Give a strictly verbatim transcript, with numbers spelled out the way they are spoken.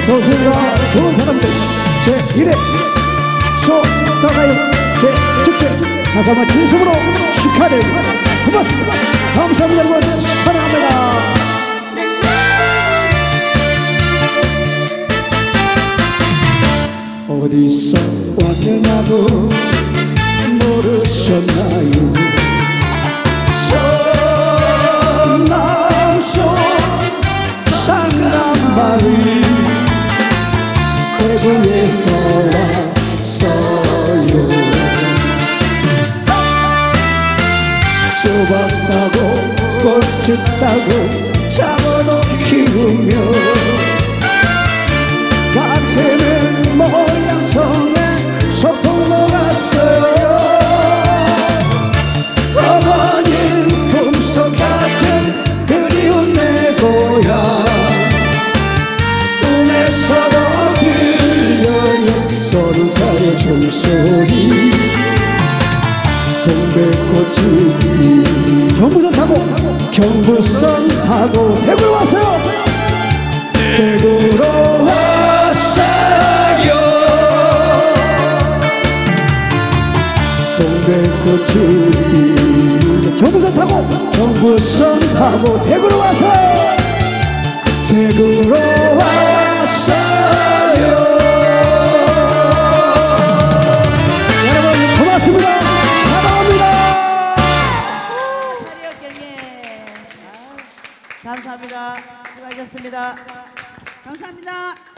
어서오십니다. 좋은 사람들 제일 회 쇼 스타가요 대축제 다시 한번 진심으로 축하드립니다. 고맙습니다. 감사합니다. 여러분 사랑합니다. 어디서 왔느냐고 모르셨나요? 전남소 상남마을 고종에서 왔어요. 수박 따고 꽃을 따고 잡아도 키우며 밭에는 모양성에 소풍 놀았어요. 어머님 품속 같은 그리운 내 고향 꿈에서도 들려요 서른 살의 종소리. 동백꽃이 경부선 타고 경부선 타고 대구로 왔어요. 대구로 왔어요. 동백꽃이 경부선 타고 경부선 타고 대구로 왔어요. 대구로 왔어요. 여러분 고맙습니다. 감사합니다. 수고하셨습니다. 감사합니다.